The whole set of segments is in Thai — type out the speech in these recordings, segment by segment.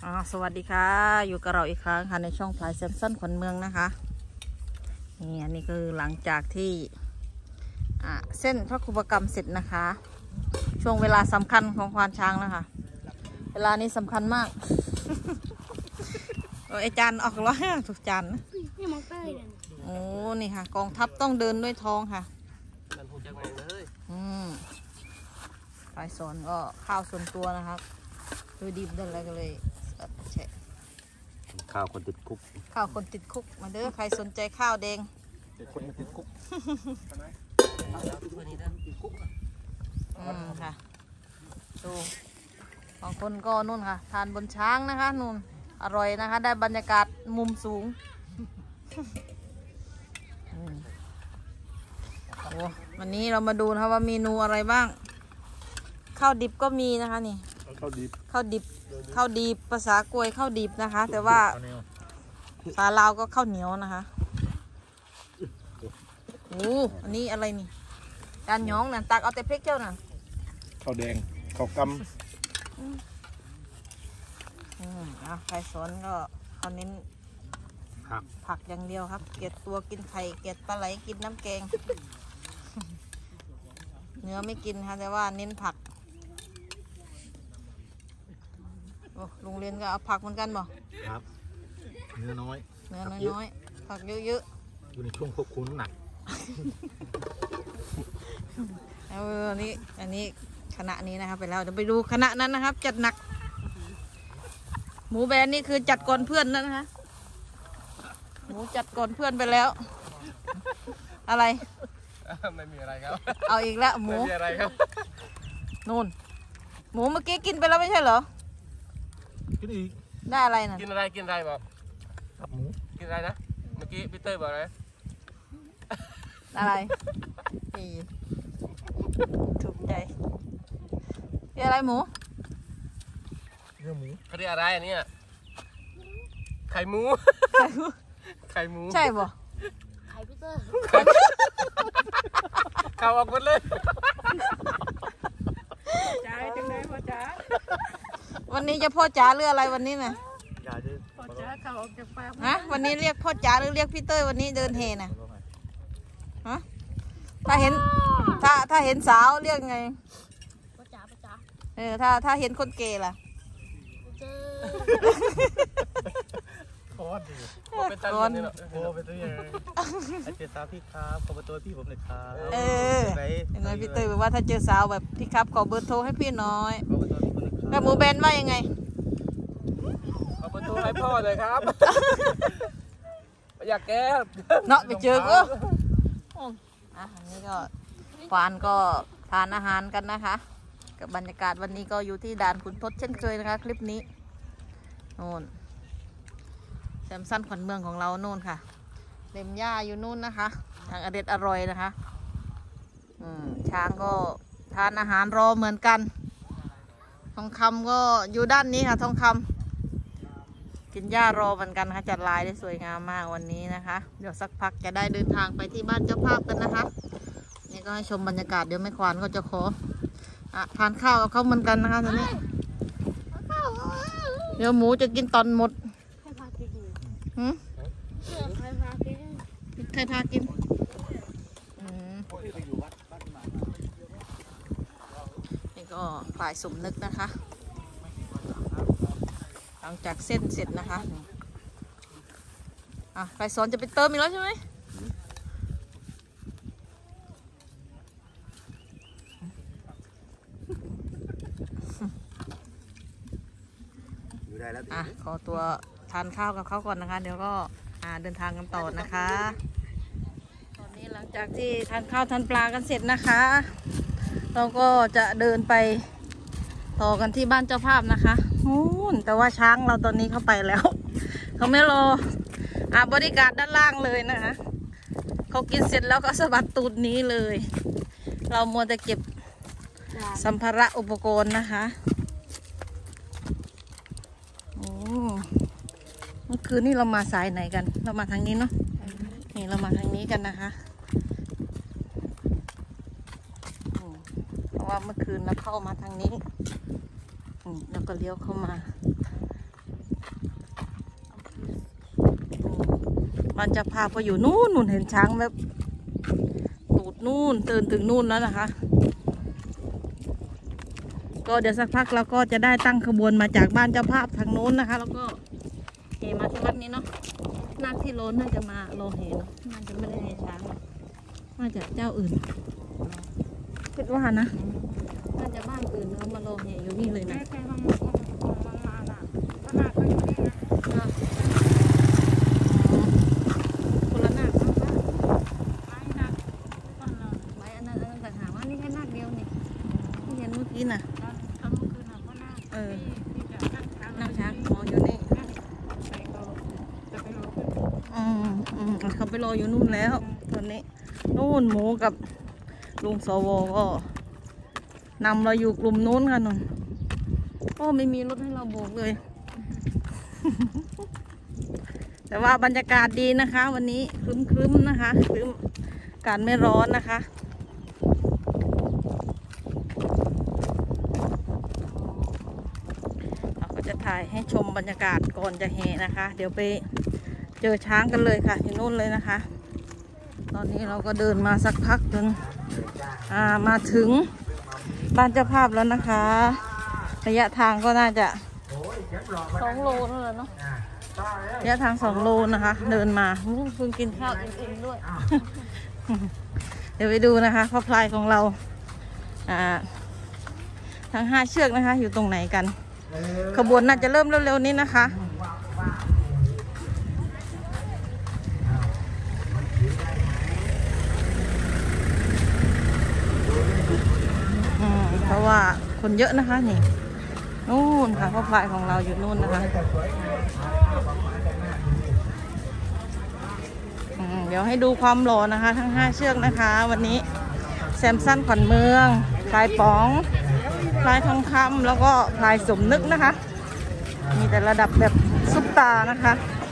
สวัสดีค่ะอยู่กับเราอีกครั้งค่ะในช่องพลายแซมสันขวัญเมืองนะคะนี่อันนี้คือหลังจากที่เส้นพระคุปกรรมเสร็จนะคะ ช่วงเวลาสำคัญของควานช้างนะคะเวลานี้สำคัญมาก ไอจานออกร้อยถูกจานนะนี่มองเต้ยโอ้นี่ค่ะกองทัพต้องเดินด้วยท้องค่ะฝ่ายสอนก็ข้าวส่วนตัวนะครับดูดิบเดินอะไรกันเลยแฉะข้าวคนติดคุกข้าวคนติดคุกมาเด้อใครสนใจข้าวแดงคนติดคุกค่ะดูบางคนก็นู่นค่ะทานบนช้างนะคะนู่นอร่อยนะคะได้บรรยากาศมุมสูงโอ้วันนี้เรามาดูนะคะว่าเมนูอะไรบ้างข้าวดิบก็มีนะคะนี่ข้าวดิบภาษากล้วยข้าวดิบนะคะแต่ว่าภาษาลาวก็ข้าวเหนียวนะคะโอ้อันนี้อะไรนี่จานหยองน่ะตักเอาแต่เพกเจ้าน่ะข้าวแดงข้าวกำใครสอนก็เขาเน้นผักอย่างเดียวครับเกล็ดตัวกินไข่เกล็ดปลาไหลกินน้ำแกงเนื้อไม่กินค่ะแต่ว่าเน้นผักโรงเรียนก็เอาผักเหมือนกันบ่ครับเนื้อน้อยผักเยอะๆอยู่ในช่วงควบคุมน้ำหนักอันนี้คณะนี้นะครับไปแล้วเดี๋ยวไปดูคณะนั้นนะครับจัดหนักหมูแบนนี่คือจัดก่อนเพื่อนนะคะหมูจัดก่อนเพื่อนไปแล้วอะไรไม่มีอะไรครับเอาอีกแล้วหมูไม่มีอะไรครับนู่นหมูเมื่อกี้กินไปแล้วไม่ใช่เหรอกินอีกได้อะไรนะกินอะไรบอกหมูกินอะไรนะเมื่อกี้พี่เต้ยบอกอะไรนี่ถูกใจนี่อะไรหมูเนื้อหมูเขาเรียกอะไรอันนี้ไข่หมูใช่ป่ะไข่พี่เต้ยข่าวออกหมดเลยจ้าจังเลยพ่อจ๋าวันนี้จะพ่อจ๋าหรืออะไรวันนี้น่ะพ่อจ๋าข่าวออกจากปากฮะวันนี้เรียกพ่อจ๋าหรือเรียกพี่เต้ยวันนี้เดินเฮน่ะฮะถ้าเห็นสาวเรียกไงพ่อจ๋าถ้าเห็นคนเกย์ล่ะโคตรดีเป็นตันนี่เนาะโอ้เป็นตัวยังไงไอเจสาวพี่ครับขอเบอร์โทรพี่ผมหน่อยครับยังไงพี่เต้ยบอกว่าถ้าเจอสาวแบบพี่ครับขอเบอร์โทรให้พี่น้อยแล้วหมูแบนว่ายังไงขอเบอร์โทรให้พ่อเลยครับอยากแก้เนาะไปเจอก็อันนี้ก็ควานก็ทานอาหารกันนะคะกับบรรยากาศวันนี้ก็อยู่ที่ด่านขุนทดเช่นเคยนะคะคลิปนี้โน่นแซมสันขวัญเมืองของเราโน่นค่ะเล็มหญ้าอยู่นู่นนะคะทางอร่อยนะคะช้างก็ทานอาหารรอเหมือนกันทองคำก็อยู่ด้านนี้ค่ะทองคำกินหญ้ารอเหมือนกันค่ะจัดลายได้สวยงามมากวันนี้นะคะเดี๋ยวสักพักจะได้เดินทางไปที่บ้านเจ้าภาพกันนะคะนี่ก็ให้ชมบรรยากาศเดี๋ยวแม่ควานก็จะขอทานข้าวกับเขาเหมือนกันนะคะตอนนี้เดี๋ยวหมูจะกินตอนหมดใครพากินนี่ก็ฝ่ายสมนึกนะคะหลังจากเส้นเสร็จนะคะฝ่ายสอนจะไปเติมอีกแล้วใช่ไหมขอตัวทานข้าวกับเขาก่อนนะคะเดี๋ยวก็เดินทางกันต่อนะคะตอนนี้หลังจากที่ทานข้าวทานปลากันเสร็จนะคะเราก็จะเดินไปต่อกันที่บ้านเจ้าภาพนะคะแต่ว่าช้างเราตอนนี้เข้าไปแล้วเขาไม่รอบริการด้านล่างเลยนะคะเขากินเสร็จแล้วก็สะบัดตูดนี้เลยเรามัวแต่เก็บสัมภาระอุปกรณ์นะคะเมื่อคืนนี้เรามาสายไหนกันเรามาทางนี้เนาะนี่เรามาทางนี้กันนะคะเพราะว่าเมื่อคืนเราเข้ามาทางนี้แล้วก็เลี้ยวเข้ามาบ้านเจ้าภาพก็อยู่นู่นเห็นช้างแบบตูดนู่นตื่นถึงนู่นแล้วนะคะก็เดี๋ยวสักพักเราก็จะได้ตั้งขบวนมาจากบ้านเจ้าภาพทางโน้นนะคะแล้วก็เฮมาที่วัดนี้เนาะนาคที่โลนน่าจะมาโลเฮเนาะน่าจะไม่ได้เฮช้างน่าจะเจ้าอื่นคิดว่านะน่าจะบ้านอื่นเขามาโลเฮอยู่นี่เลยนะ คนละนาคไว้อันนั้นต่างหากว่านี่แค่นาคเดียวนี่ที่เห็นเมื่อกี้น่ะนั่งช้างรออยู่นี่เขาไปรออยู่นู่นแล้วตอนนี้นู่นหมูกับลุงสวก็นำเราอยู่กลุ่มนู้นค่ะนุ่นโอ้ไม่มีรถให้เราโบกเลย แต่ว่าบรรยากาศดีนะคะ วันนี้ครึ้มๆนะคะครึ้มอากาศไม่ร้อนนะคะเราก็จะถ่ายให้ชมบรรยากาศก่อนจะแห่นะคะเดี๋ยวไปเจอช้างกันเลยค่ะที่นู่นเลยนะคะตอนนี้เราก็เดินมาสักพักจนมาถึงบ้านเจ้าภาพแล้วนะคะระยะทางก็น่าจะ2 โลนั่นแหละเนาะระยะทาง2 โลนะคะเดินมาเพิ่งกินข้าวอิ่มๆด้วย เดี๋ยวไปดูนะคะพ่อพลายของเราทั้ง5 เชือกนะคะอยู่ตรงไหนกันขบวนน่าจะเริ่มเร็วๆนี้นะคะเพราะว่าคนเยอะนะคะนี่นู่นค่ะพ่อพลายของเราอยู่นู่นนะคะเดี๋ยวให้ดูความหล่อนะคะทั้ง5 เชือกนะคะวันนี้แซมสันขวัญเมืองพลายป๋องพลายทองคำแล้วก็พลายสมนึกนะคะมีแต่ระดับแบบซุปตานะคะ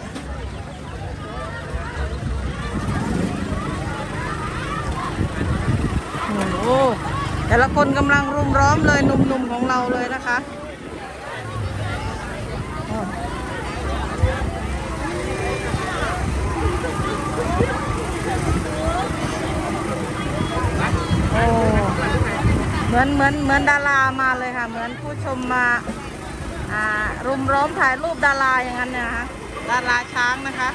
โอ้โหแต่ละคนกำลังรุมร้อมเลยหนุ่มๆของเราเลยนะคะเหมือนดารามาเลยค่ะเหมือนผู้ชมมารุมร้อมถ่ายรูปดาราอย่างนั้นนะคะดาราช้างนะคะ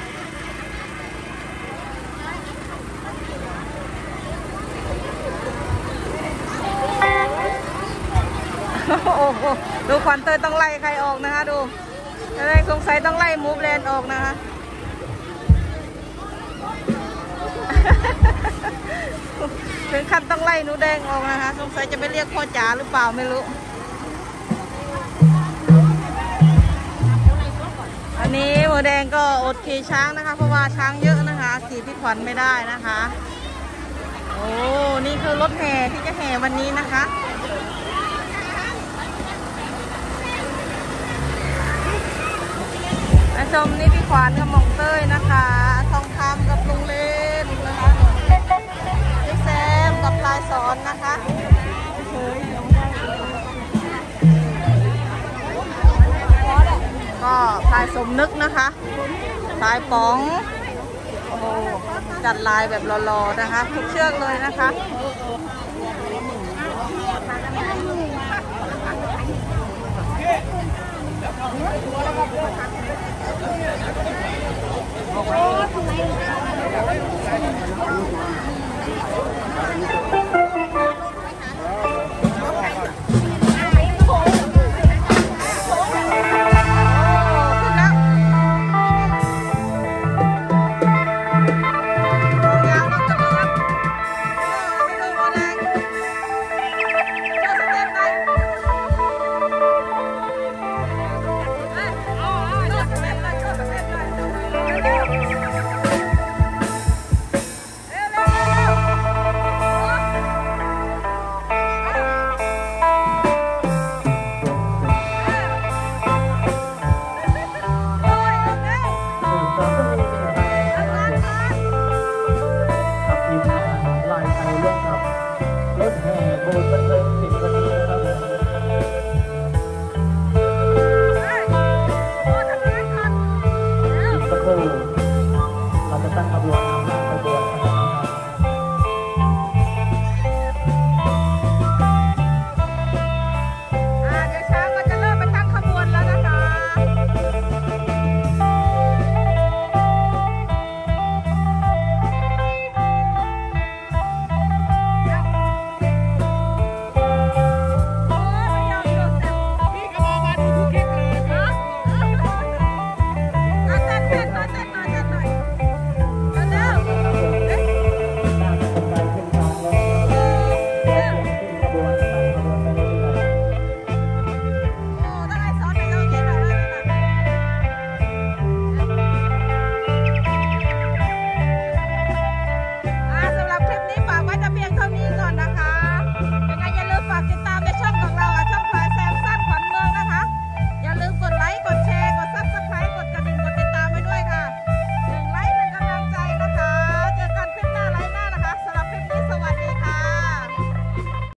โอ้โหดูขวัญเตยต้องไล่ใครออกนะคะดูอะไรสงสัยต้องไล่มูฟแลนด์ออกนะคะถึงขั้นต้องไล่หนูแดงออกนะคะสงสัยจะไปเรียกพ่อจ๋าหรือเปล่าไม่รู้อันนี้หมูแดงก็อดขี่ช้างนะคะเพราะว่าช้างเยอะนะคะขี่พี่ขวัญไม่ได้นะคะโอ้นี่คือรถแห่ที่จะแห่วันนี้นะคะชมนี่พี่ขวัญกับหม่องเต้ยนะคะทองคำกับลุงเล่นนะคะพี่แซมกับพลายสอนนะคะก็พลายสมนึกนะคะพลายป๋องโอ้จัดลายแบบหล่อๆนะคะทุกเชือกเลยนะคะทำไม